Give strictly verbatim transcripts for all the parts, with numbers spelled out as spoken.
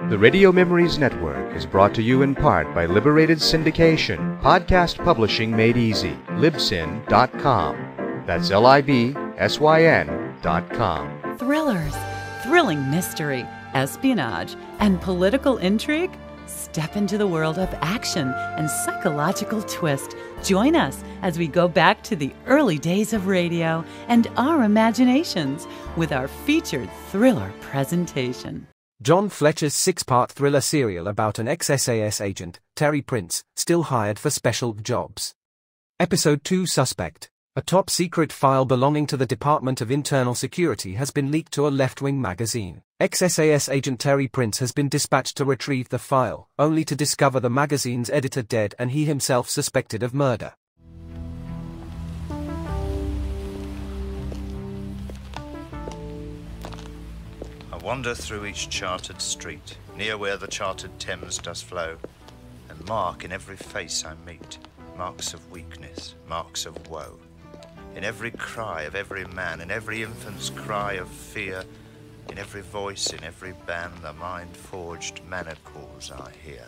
The Radio Memories Network is brought to you in part by Liberated Syndication, podcast publishing made easy, libsyn dot com. That's L I B S Y N dot com. Thrillers, thrilling mystery, espionage, and political intrigue? Step into the world of action and psychological twist. Join us as we go back to the early days of radio and our imaginations with our featured thriller presentation. John Fletcher's six-part thriller serial about an ex-S A S agent, Terry Prince, still hired for special jobs. Episode two Suspect. A top-secret file belonging to the Department of Internal Security has been leaked to a left-wing magazine. Ex-S A S agent Terry Prince has been dispatched to retrieve the file, only to discover the magazine's editor dead and he himself suspected of murder. I wander through each chartered street, near where the chartered Thames does flow, and mark in every face I meet, marks of weakness, marks of woe. In every cry of every man, in every infant's cry of fear, in every voice, in every band, the mind-forged manacles I hear.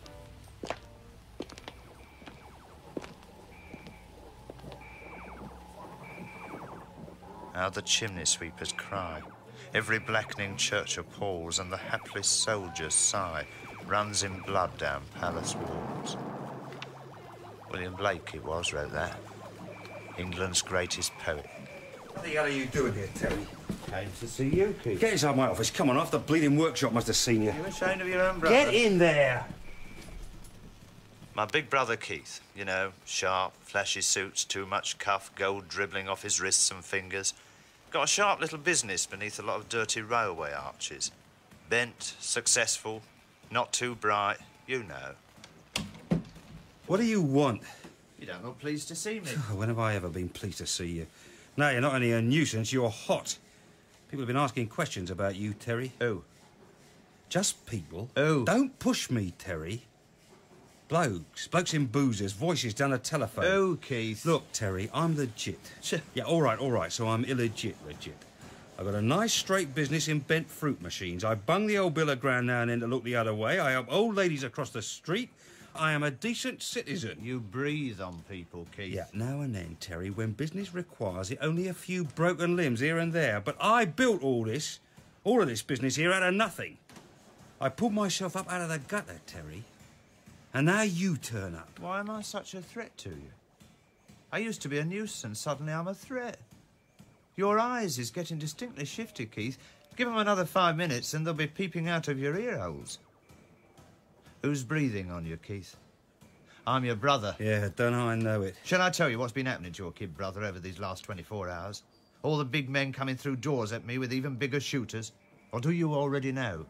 How the chimney sweepers cry, every blackening church appalls, and the hapless soldier's sigh runs in blood down palace walls. William Blake, he was, wrote that. England's greatest poet. What the hell are you doing here, Terry? Came to see you, Keith. Get inside my office. Come on, off the bleeding workshop must have seen you. You ashamed of your own brother? Get in there! My big brother Keith, you know, sharp, flashy suits, too much cuff, gold dribbling off his wrists and fingers. Got a sharp little business beneath a lot of dirty railway arches. Bent, successful, not too bright, you know. What do you want? You don't look pleased to see me. When have I ever been pleased to see you? No, you're not only a nuisance, you're hot. People have been asking questions about you, Terry. Who? Just people. Who? Don't push me, Terry. Blokes. Blokes in boozers. Voices down the telephone. Who, Keith? Look, Terry, I'm legit. Yeah, all right, all right, so I'm illegit legit. I've got a nice straight business in bent fruit machines. I bung the old bill of grand now and then to look the other way. I help old ladies across the street. I am a decent citizen. You breathe on people, Keith. Yeah, now and then, Terry, when business requires it, only a few broken limbs here and there. But I built all this, all of this business here out of nothing. I pulled myself up out of the gutter, Terry. And now you turn up. Why am I such a threat to you? I used to be a nuisance, suddenly I'm a threat. Your eyes is getting distinctly shifty, Keith. Give them another five minutes and they'll be peeping out of your ear holes. Who's breathing on you, Keith? I'm your brother. Yeah, don't I know it. Shall I tell you what's been happening to your kid brother over these last twenty-four hours? All the big men coming through doors at me with even bigger shooters? Or do you already know?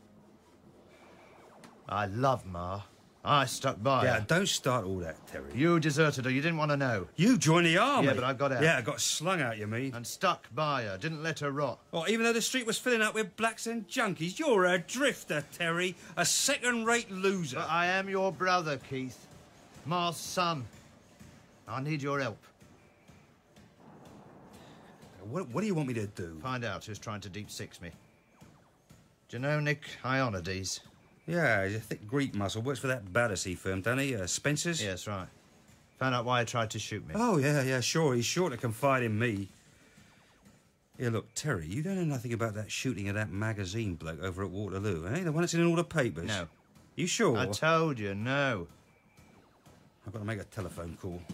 I love Ma. I stuck by Yeah, her. don't start all that, Terry. You deserted her. You didn't want to know. You joined the army. Yeah, but I got out. Yeah, I got slung out, you mean? And stuck by her. Didn't let her rot. Oh, even though the street was filling up with blacks and junkies, you're a drifter, Terry. A second-rate loser. But I am your brother, Keith. Ma's son. I need your help. What, what do you want me to do? Find out who's trying to deep six me. Do you know Nick Ionides? Yeah, he's a thick Greek muscle. Works for that Battersea firm, doesn't he? Uh, Spencer's? Yes, right. Found out why he tried to shoot me. Oh, yeah, yeah, sure. He's sure to confide in me. Yeah, look, Terry, you don't know nothing about that shooting of that magazine bloke over at Waterloo, eh? The one that's in all the papers? No. You sure? I told you, no. I've got to make a telephone call.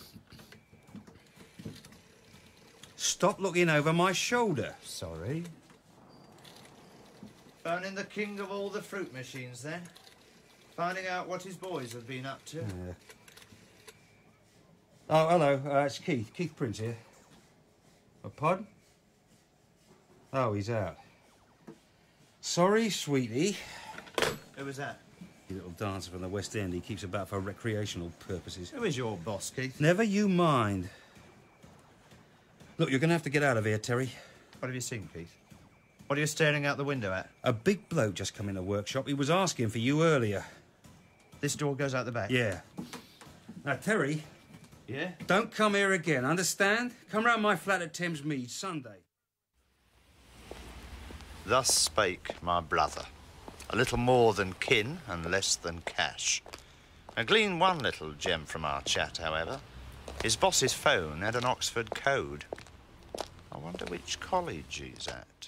Stop looking over my shoulder. Sorry. Phoning the king of all the fruit machines, then. Finding out what his boys have been up to. Yeah. Oh, hello. Uh, it's Keith. Keith Prince here. A pardon? Oh, he's out. Sorry, sweetie. Who was that? A little dancer from the West End. He keeps about for recreational purposes. Who is your boss, Keith? Never you mind. Look, you're going to have to get out of here, Terry. What have you seen, Keith? What are you staring out the window at? A big bloke just come in the workshop. He was asking for you earlier. This door goes out the back? Yeah. Now, Terry, Yeah? don't come here again, understand? Come round my flat at Thames Mead Sunday. Thus spake my brother, A little more than kin and less than cash. I gleaned one little gem from our chat, however. His boss's phone had an Oxford code. I wonder which college he's at.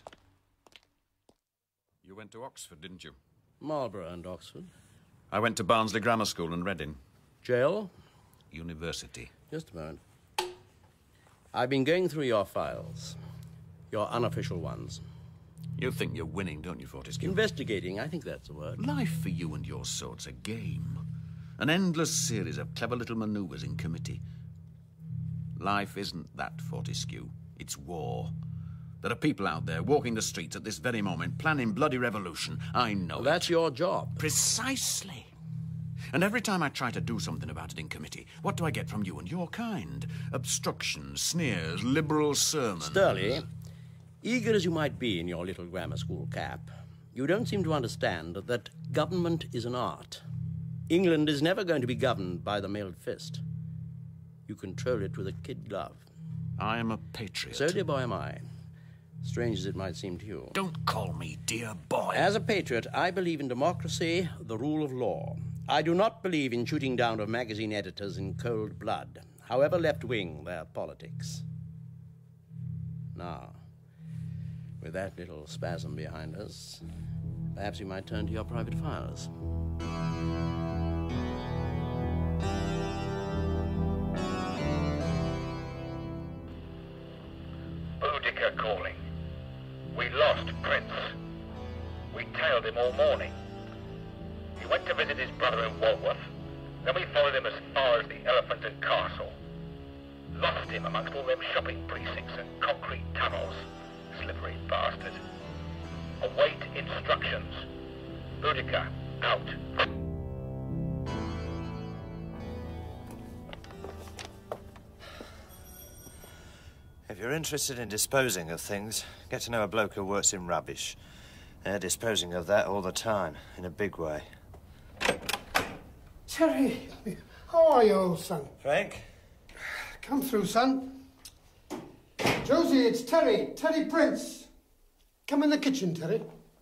You went to Oxford, didn't you? Marlborough and Oxford. I went to Barnsley Grammar School in Reading. Jail? University. Just a moment. I've been going through your files. Your unofficial ones. You think you're winning, don't you, Fortescue? Investigating, I think that's the word. Life for you and your sort's a game. An endless series of clever little manoeuvres in committee. Life isn't that, Fortescue. It's war. There are people out there walking the streets at this very moment, planning bloody revolution. I know Well, it. that's your job. Precisely. And every time I try to do something about it in committee, what do I get from you and your kind? Obstructions, sneers, liberal sermons. Sturley, eager as you might be in your little grammar school cap, you don't seem to understand that government is an art. England is never going to be governed by the mailed fist. You control it with a kid glove. I am a patriot. So, dear boy, am I. Strange as it might seem to you. Don't call me dear boy. As a patriot, I believe in democracy, the rule of law. I do not believe in shooting down of magazine editors in cold blood, however left-wing their politics. Now, with that little spasm behind us, perhaps you might turn to your private files. Boudica calling. We lost Prince. We tailed him all morning. He went to visit his brother in Walworth. Then we followed him as far as the Elephant and Castle. Lost him amongst all them shopping precincts and concrete tunnels. Slippery bastard. Await instructions. Boudica, out. If you're interested in disposing of things, get to know a bloke who works in rubbish. They're disposing of that all the time, in a big way. Terry, how are you, old son? Frank? Come through, son. Josie, it's Terry, Terry Prince. Come in the kitchen, Terry.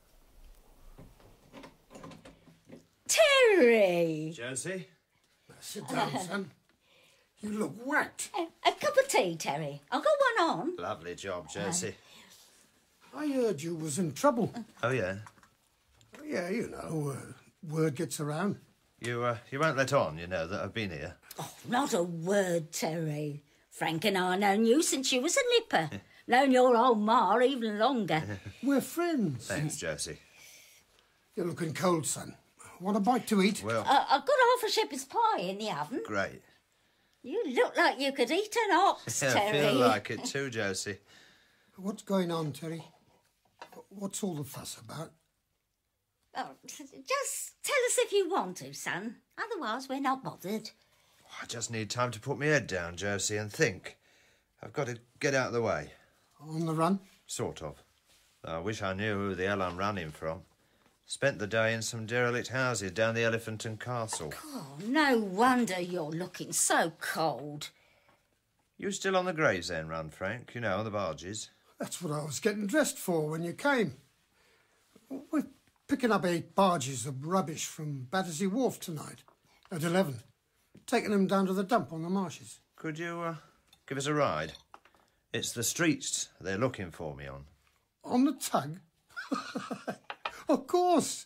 Terry! Josie? Sit down, son. You look whacked. A, a cup of tea, Terry. I've got one on. Lovely job, Josie. I heard you was in trouble. Oh, yeah? Yeah, you know, uh, word gets around. You, uh, you won't let on, you know, that I've been here. Oh, not a word, Terry. Frank and I known you since you was a nipper. Known your old ma even longer. We're friends. Thanks, Josie. You're looking cold, son. Want a bite to eat? Well, Uh, I've got half a shepherd's pie in the oven. great. You look like you could eat an ox, Yeah, I Terry. feel like it too, Josie. What's going on, Terry? What's all the fuss about? Oh, just tell us if you want to, son. Otherwise, we're not bothered. I just need time to put my head down, Josie, and think. I've got to get out of the way. On the run? Sort of. I wish I knew who the hell I'm running from. Spent the day in some derelict houses down the Elephant and Castle. Oh, no wonder you're looking so cold. You still on the Gravesend run, Frank? You know, the barges. That's what I was getting dressed for when you came. We're picking up eight barges of rubbish from Battersea Wharf tonight at eleven. Taking them down to the dump on the marshes. Could you uh, give us a ride? It's the streets they're looking for me on. On the tug? Of course.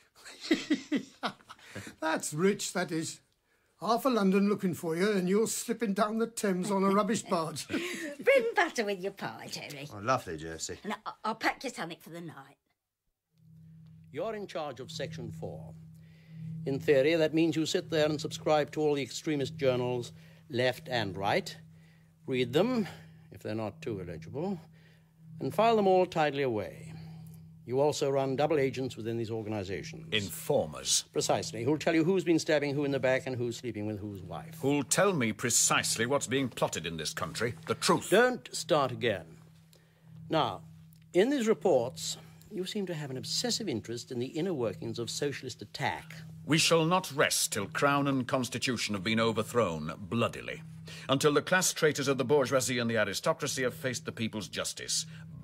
That's rich, that is. Half of London looking for you and you're slipping down the Thames on a rubbish barge. Bread and butter with your pie, Terry. Oh, lovely, Josie. And I- I'll pack your tonic for the night. You're in charge of Section four. In theory, that means you sit there and subscribe to all the extremist journals, left and right, read them, if they're not too illegible, and file them all tidily away. You also run double agents within these organizations. Informers. Precisely, who'll tell you who's been stabbing who in the back and who's sleeping with whose wife. Who'll tell me precisely what's being plotted in this country. The truth. Don't start again. Now, in these reports, you seem to have an obsessive interest in the inner workings of socialist attack. We shall not rest till Crown and Constitution have been overthrown bloodily. Until the class traitors of the bourgeoisie and the aristocracy have faced the people's justice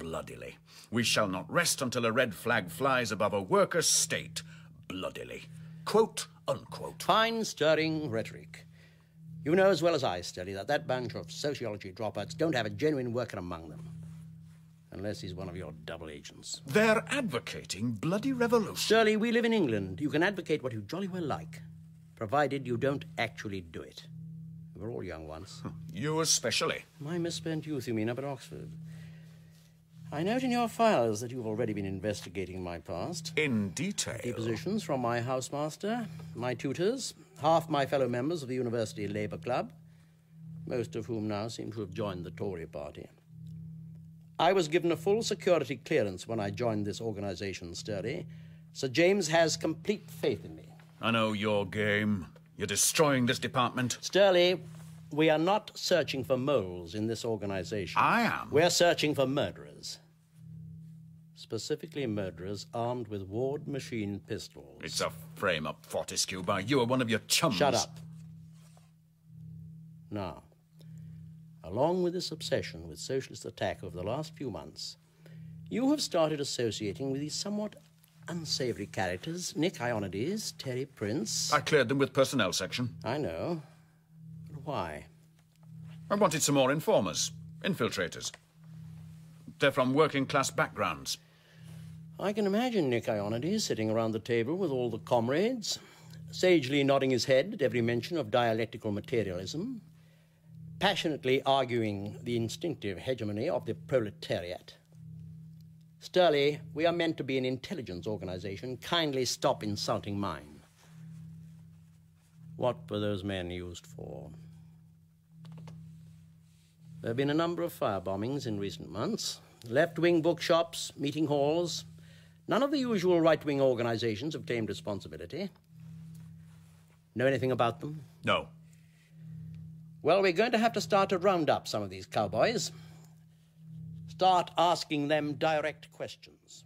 bloodily. We shall not rest until a red flag flies above a workers' state. Bloodily. Quote, unquote. Fine, stirring rhetoric. You know as well as I, Sturley, that that bunch of sociology dropouts don't have a genuine worker among them. Unless he's one of your double agents. They're advocating bloody revolution. Sturley, we live in England. You can advocate what you jolly well like, provided you don't actually do it. We were all young once. You especially. My misspent youth, you mean, up at Oxford. I note in your files that you've already been investigating my past. In detail. Depositions from my housemaster, my tutors, half my fellow members of the University Labour Club, most of whom now seem to have joined the Tory party. I was given a full security clearance when I joined this organisation, Sturley. Sir James has complete faith in me. I know your game. You're destroying this department. Sturley, we are not searching for moles in this organisation. I am. We're searching for murderers. Specifically murderers armed with Ward machine pistols. It's a frame-up, Fortescue, by you or one of your chums. Shut up. Now, along with this obsession with socialist attack over the last few months, you have started associating with these somewhat unsavoury characters, Nick Ionides, Terry Prince. I cleared them with personnel section. I know. But why? I wanted some more informers, infiltrators. They're from working-class backgrounds. I can imagine Nick Ionides sitting around the table with all the comrades, sagely nodding his head at every mention of dialectical materialism, passionately arguing the instinctive hegemony of the proletariat. Sturley, we are meant to be an intelligence organisation. Kindly stop insulting mine. What were those men used for? There have been a number of firebombings in recent months. Left-wing bookshops, meeting halls. None of the usual right-wing organisations have claimed responsibility. Know anything about them? No. Well, we're going to have to start to round up some of these cowboys. Start asking them direct questions.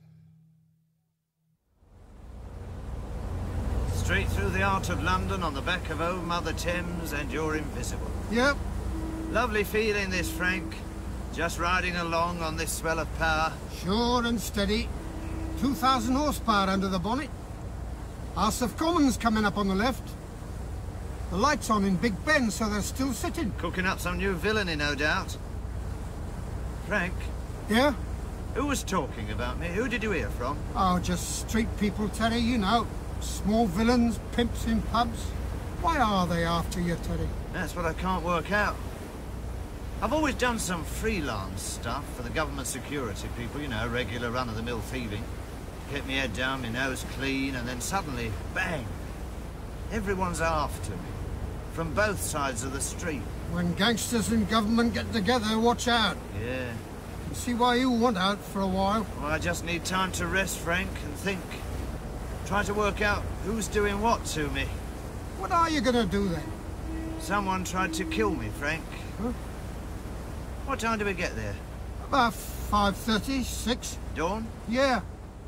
Straight through the heart of London on the back of old Mother Thames, and you're invisible. Yep. Lovely feeling this, Frank. Just riding along on this swell of power. Sure and steady. two thousand horsepower under the bonnet. House of Commons coming up on the left. The light's on in Big Ben, so they're still sitting. Cooking up some new villainy, no doubt. Frank? Yeah? Who was talking about me? Who did you hear from? Oh, just street people, Terry, you know. Small villains, pimps in pubs. Why are they after you, Terry? That's what I can't work out. I've always done some freelance stuff for the government security people, you know, regular run-of-the-mill thieving. Kept my head down, my nose clean, and then suddenly, bang! Everyone's after me. From both sides of the street. When gangsters and government get together, watch out. Yeah. You see why you want out for a while? Well, I just need time to rest, Frank, and think. Try to work out who's doing what to me. What are you gonna do then? Someone tried to kill me, Frank. Huh? What time do we get there? About five thirty, six. Dawn? Yeah.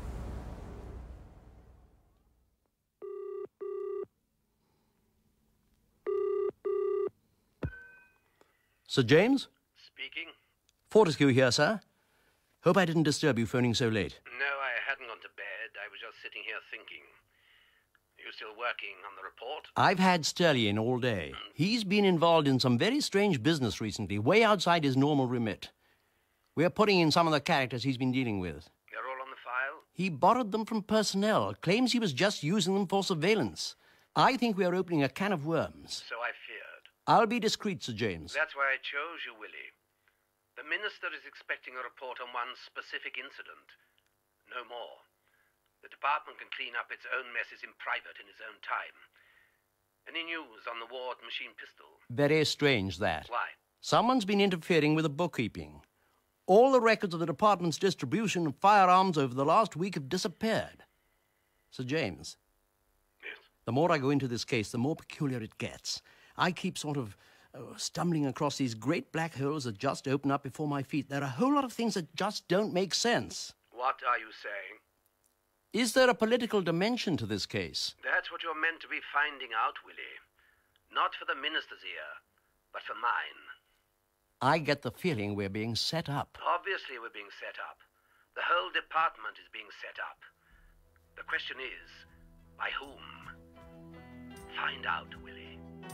Sir James? Speaking. Fortescue here, sir. Hope I didn't disturb you phoning so late. No, I hadn't gone to bed. I was just sitting here thinking. Are you still working on the report? I've had Sturley in all day. He's been involved in some very strange business recently, way outside his normal remit. We're putting in some of the characters he's been dealing with. They're all on the file? He borrowed them from personnel, claims he was just using them for surveillance. I think we are opening a can of worms. So I feared. I'll be discreet, Sir James. That's why I chose you, Willie. The Minister is expecting a report on one specific incident. No more. The department can clean up its own messes in private in its own time. Any news on the Ward machine pistol? Very strange, that. Why? Someone's been interfering with the bookkeeping. All the records of the department's distribution of firearms over the last week have disappeared. Sir James. Yes? The more I go into this case, the more peculiar it gets. I keep sort of uh, stumbling across these great black holes that just open up before my feet. There are a whole lot of things that just don't make sense. What are you saying? Is there a political dimension to this case? That's what you're meant to be finding out, Willie. Not for the Minister's ear, but for mine. I get the feeling we're being set up. Obviously we're being set up. The whole department is being set up. The question is, by whom? Find out, Willie.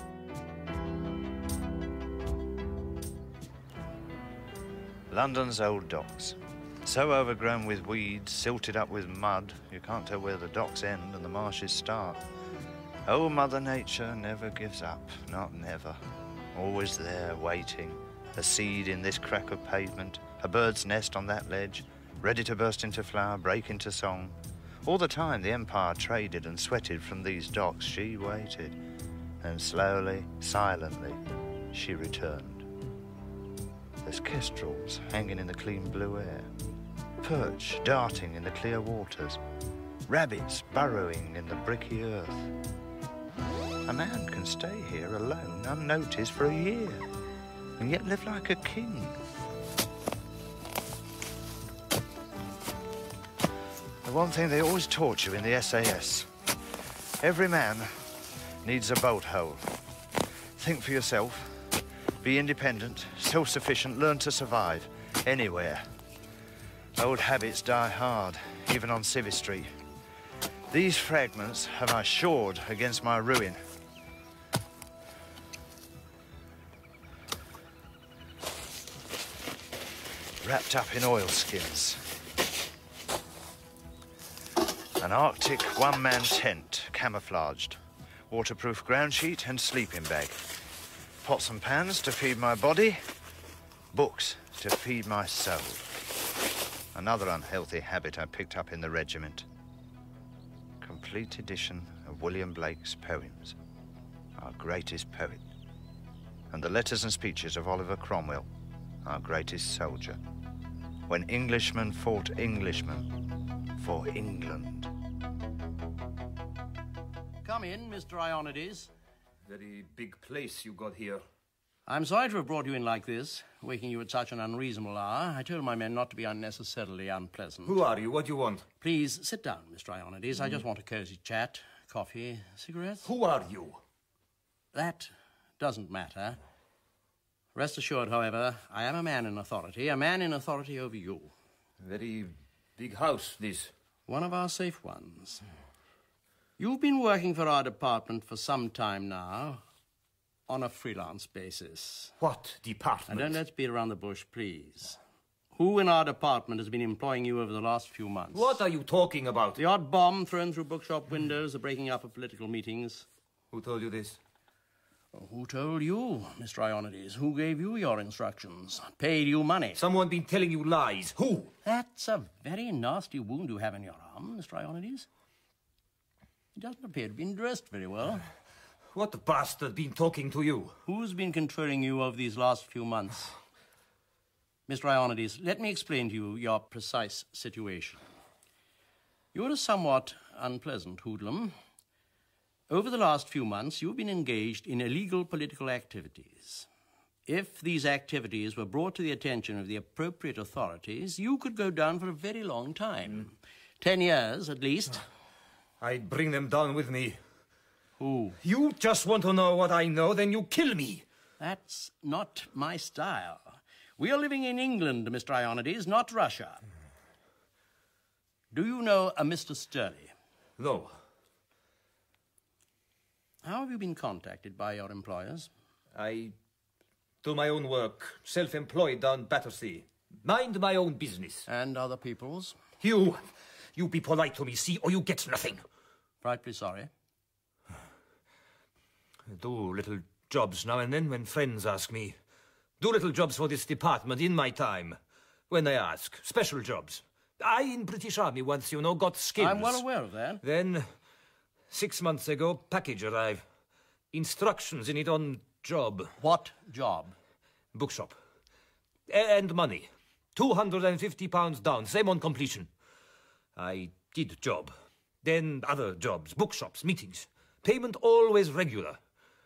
London's old docks. So overgrown with weeds, silted up with mud, you can't tell where the docks end and the marshes start. Oh, Mother Nature never gives up, not never. Always there, waiting. A seed in this crack of pavement, a bird's nest on that ledge, ready to burst into flower, break into song. All the time the Empire traded and sweated from these docks, she waited. And slowly, silently, she returned. There's kestrels hanging in the clean blue air, perch darting in the clear waters, rabbits burrowing in the bricky earth. A man can stay here alone, unnoticed for a year, and yet live like a king. The one thing they always taught you in the S A S, every man needs a boat hole. Think for yourself. Be independent, self-sufficient, learn to survive, anywhere. Old habits die hard, even on Civvy Street. These fragments are my sword against my ruin. Wrapped up in oilskins. An Arctic one-man tent, camouflaged. Waterproof ground sheet and sleeping bag. Pots and pans to feed my body, books to feed my soul. Another unhealthy habit I picked up in the regiment. Complete edition of William Blake's poems, our greatest poet. And the letters and speeches of Oliver Cromwell, our greatest soldier. When Englishmen fought Englishmen for England. Come in, Mister Ionides. Very big place you got here. I'm sorry to have brought you in like this, waking you at such an unreasonable hour. I told my men not to be unnecessarily unpleasant. Who are you? What do you want? Please, sit down, Mister Ionides. Mm. I just want a cosy chat. Coffee, cigarettes. Who are you? That doesn't matter. Rest assured, however, I am a man in authority, a man in authority over you. Very big house, this. One of our safe ones. You've been working for our department for some time now, on a freelance basis. What department? And don't let's beat around the bush, please. Who in our department has been employing you over the last few months? What are you talking about? The odd bomb thrown through bookshop windows, the breaking up of political meetings. Who told you this? Well, who told you, Mister Ionides? Who gave you your instructions? Paid you money? Someone been telling you lies. Who? That's a very nasty wound you have in your arm, Mister Ionides. He doesn't appear to have been dressed very well. What bastard been talking to you? Who's been controlling you over these last few months? Mister Ionides, let me explain to you your precise situation. You're a somewhat unpleasant hoodlum. Over the last few months, you've been engaged in illegal political activities. If these activities were brought to the attention of the appropriate authorities, you could go down for a very long time. Mm. Ten years, at least. I'd bring them down with me. Who? You just want to know what I know, then you kill me. That's not my style. We are living in England, Mister Ionides, not Russia. Do you know a Mister Sturley? No. How have you been contacted by your employers? I do my own work, self-employed on Battersea. Mind my own business. And other people's? You, you be polite to me, see, or you get nothing. Frightfully sorry. Do little jobs now and then when friends ask me. Do little jobs for this department in my time. When they ask. Special jobs. I, in British Army once, you know, got skills. I'm well aware of that. Then, six months ago, package arrived. Instructions in it on job. What job? Bookshop. And money. two hundred fifty pounds down, same on completion. I did job. Then other jobs, bookshops, meetings. Payment always regular.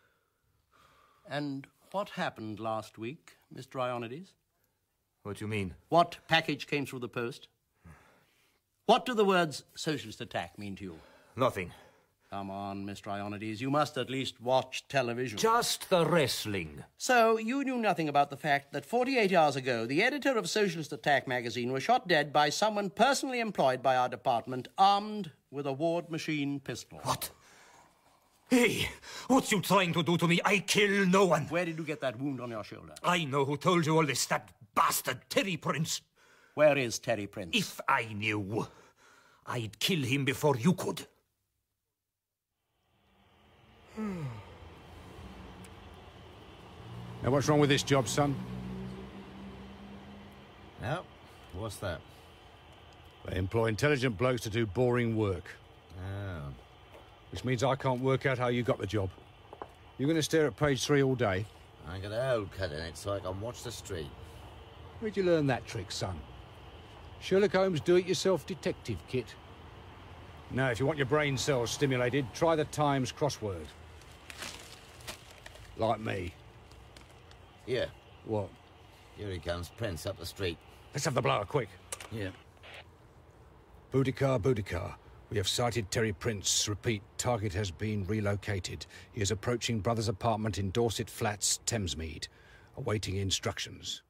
And what happened last week, Mister Ionides? What do you mean? What package came through the post? What do the words socialist attack mean to you? Nothing. Come on, Mister Ionides, you must at least watch television. Just the wrestling. So, you knew nothing about the fact that forty-eight hours ago, the editor of Socialist Attack magazine was shot dead by someone personally employed by our department, armed with a Ward machine pistol. What? Hey, what you trying to do to me? I kill no one. Where did you get that wound on your shoulder? I know who told you all this, that bastard Terry Prince. Where is Terry Prince? If I knew, I'd kill him before you could. Now, what's wrong with this job, son? Now, what's that? They employ intelligent blokes to do boring work. Oh. Which means I can't work out how you got the job. You're going to stare at page three all day? I got a hole cut in it so I can watch the street. Where'd you learn that trick, son? Sherlock Holmes do-it-yourself detective kit. Now, if you want your brain cells stimulated, try the Times crossword. Like me. Yeah. What? Here he comes, Prince, up the street. Let's have the blower, quick. Yeah. Boudicar, Boudicar. We have sighted Terry Prince. Repeat, target has been relocated. He is approaching brother's apartment in Dorset Flats, Thamesmead. Awaiting instructions.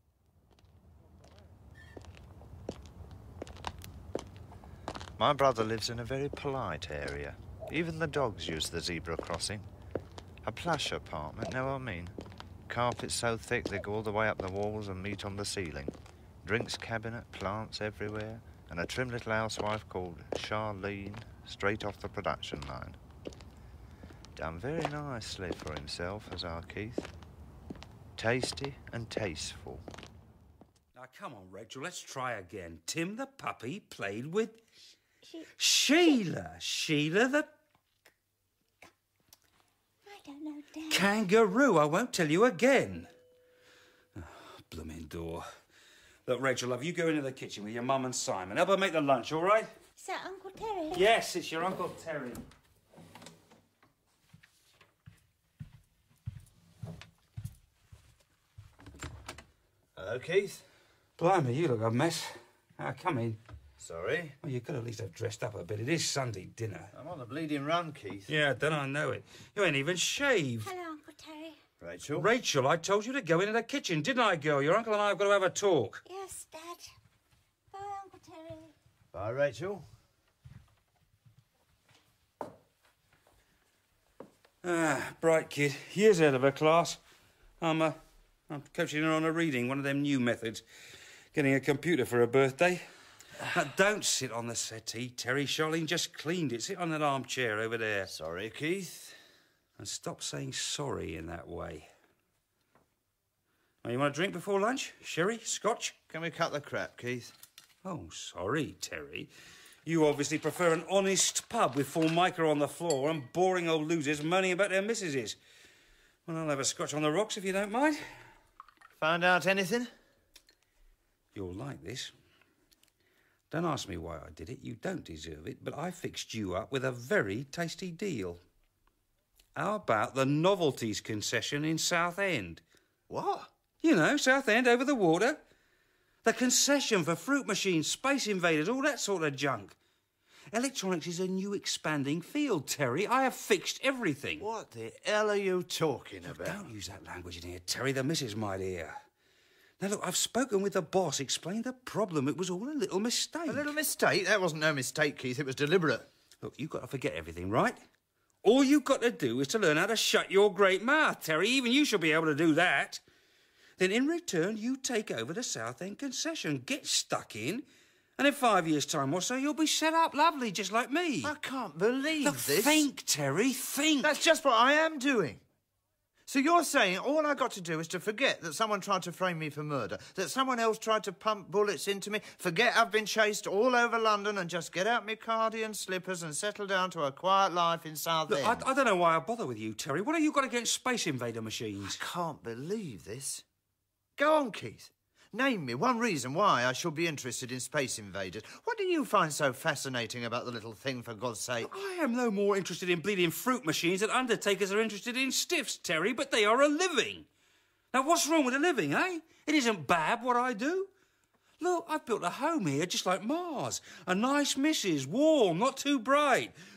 My brother lives in a very polite area. Even the dogs use the zebra crossing. A plush apartment, know what I mean? Carpets so thick they go all the way up the walls and meet on the ceiling. Drinks cabinet, plants everywhere, and a trim little housewife called Charlene, straight off the production line. Done very nicely for himself, as our Keith. Tasty and tasteful. Now, come on, Rachel, let's try again. Tim the puppy played with... She, Sheila. She, Sheila the... I don't know, Dad. Kangaroo. I won't tell you again. Oh, blooming door. Look, Rachel, love, you go into the kitchen with your mum and Simon. Help her make the lunch, all right? Is that Uncle Terry? Yes, it's your Uncle Terry. Hello, Keith. Blimey, you look a mess. Now, come in. Sorry? Well, you could at least have dressed up a bit. It is Sunday dinner. I'm on the bleeding run, Keith. Yeah, don't I know it. You ain't even shaved. Hello, Uncle Terry. Rachel? Rachel, I told you to go into the kitchen, didn't I, girl? Your uncle and I have got to have a talk. Yes, Dad. Bye, Uncle Terry. Bye, Rachel. Ah, bright kid. Years ahead of her class. I'm, uh, I'm coaching her on a reading, one of them new methods. Getting a computer for her birthday. Now, don't sit on the settee, Terry. Charlene just cleaned it. Sit on that armchair over there. Sorry, Keith. And stop saying sorry in that way. Now, you want a drink before lunch? Sherry? Scotch? Can we cut the crap, Keith? Oh, sorry, Terry. You obviously prefer an honest pub with Formica on the floor and boring old losers moaning about their missuses. Well, I'll have a scotch on the rocks if you don't mind. Found out anything? You'll like this. Don't ask me why I did it. You don't deserve it, but I fixed you up with a very tasty deal. How about the novelties concession in Southend? What? You know, Southend over the water. The concession for fruit machines, Space Invaders, all that sort of junk. Electronics is a new expanding field, Terry. I have fixed everything. What the hell are you talking about? Don't use that language in here, Terry. The missus might hear. Now, look, I've spoken with the boss, explained the problem. It was all a little mistake. A little mistake? That wasn't no mistake, Keith. It was deliberate. Look, you've got to forget everything, right? All you've got to do is to learn how to shut your great mouth, Terry. Even you should be able to do that. Then, in return, you take over the Southend concession, get stuck in, and in five years' time or so, you'll be set up lovely, just like me. I can't believe Look, this. think, Terry, think. That's just what I am doing. So you're saying all I got to do is to forget that someone tried to frame me for murder, that someone else tried to pump bullets into me, forget I've been chased all over London and just get out my cardigan slippers and settle down to a quiet life in Southend? Look, I, I don't know why I bother with you, Terry. What have you got against Space Invader machines? I can't believe this. Go on, Keith. Name me one reason why I should be interested in Space Invaders. What do you find so fascinating about the little thing, for God's sake? I am no more interested in bleeding fruit machines than undertakers are interested in stiffs, Terry, but they are a living. Now, what's wrong with a living, eh? It isn't bad what I do. Look, I've built a home here just like Mars. A nice missus, warm, not too bright.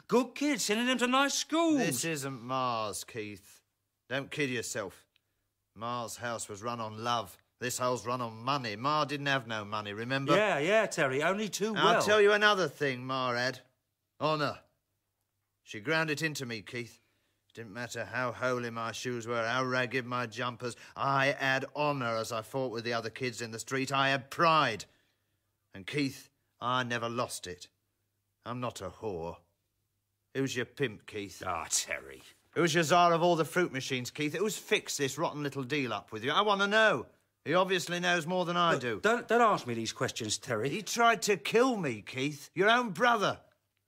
Good kids, sending them to nice schools. This isn't Mars, Keith. Don't kid yourself. Ma's house was run on love. This hole's run on money. Ma didn't have no money, remember? Yeah, yeah, Terry, only too well. I'll tell you another thing Ma had. Honour. She ground it into me, Keith. Didn't matter how holy my shoes were, how ragged my jumpers. I had honour as I fought with the other kids in the street. I had pride. And, Keith, I never lost it. I'm not a whore. Who's your pimp, Keith? Ah, oh, Terry. Who's your czar of all the fruit machines, Keith? Who's fixed this rotten little deal up with you? I want to know. He obviously knows more than I Look, do. Don't, don't ask me these questions, Terry. He tried to kill me, Keith. Your own brother.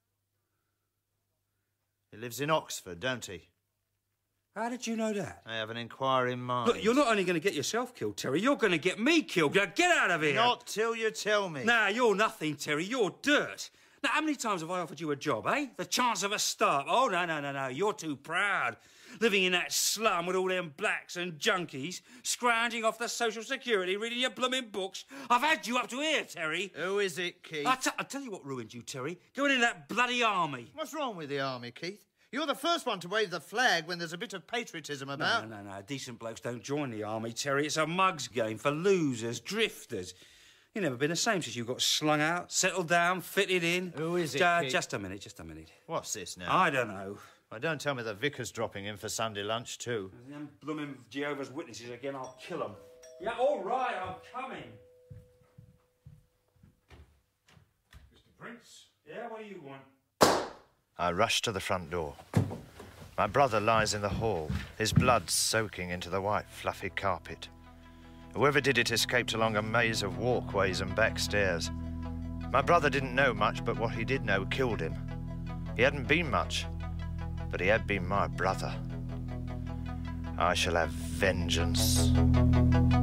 He lives in Oxford, don't he? How did you know that? I have an inquiring mind. Look, you're not only going to get yourself killed, Terry, you're going to get me killed. Now, get out of here! Not till you tell me. Nah, you're nothing, Terry. You're dirt. Now, how many times have I offered you a job, eh? The chance of a start. Oh, no, no, no, no. You're too proud. Living in that slum with all them blacks and junkies, scrounging off the social security, reading your blooming books. I've had you up to here, Terry. Who is it, Keith? I, t I tell you what ruined you, Terry. Going in that bloody army. What's wrong with the army, Keith? You're the first one to wave the flag when there's a bit of patriotism about. No, no, no. Decent blokes don't join the army, Terry. It's a mugs game for losers, drifters. You've never been the same since you got slung out, settled down, fitted in. Who is it, uh, Keith? Just a minute, just a minute. What's this now? I don't know. Well, don't tell me the vicar's dropping in for Sunday lunch, too. Them blooming Jehovah's Witnesses again, I'll kill them. Yeah, all right, I'm coming. Mister Prince? Yeah, what do you want? I rushed to the front door. My brother lies in the hall, his blood soaking into the white, fluffy carpet. Whoever did it escaped along a maze of walkways and back stairs. My brother didn't know much, but what he did know killed him. He hadn't been much, but he had been my brother. I shall have vengeance.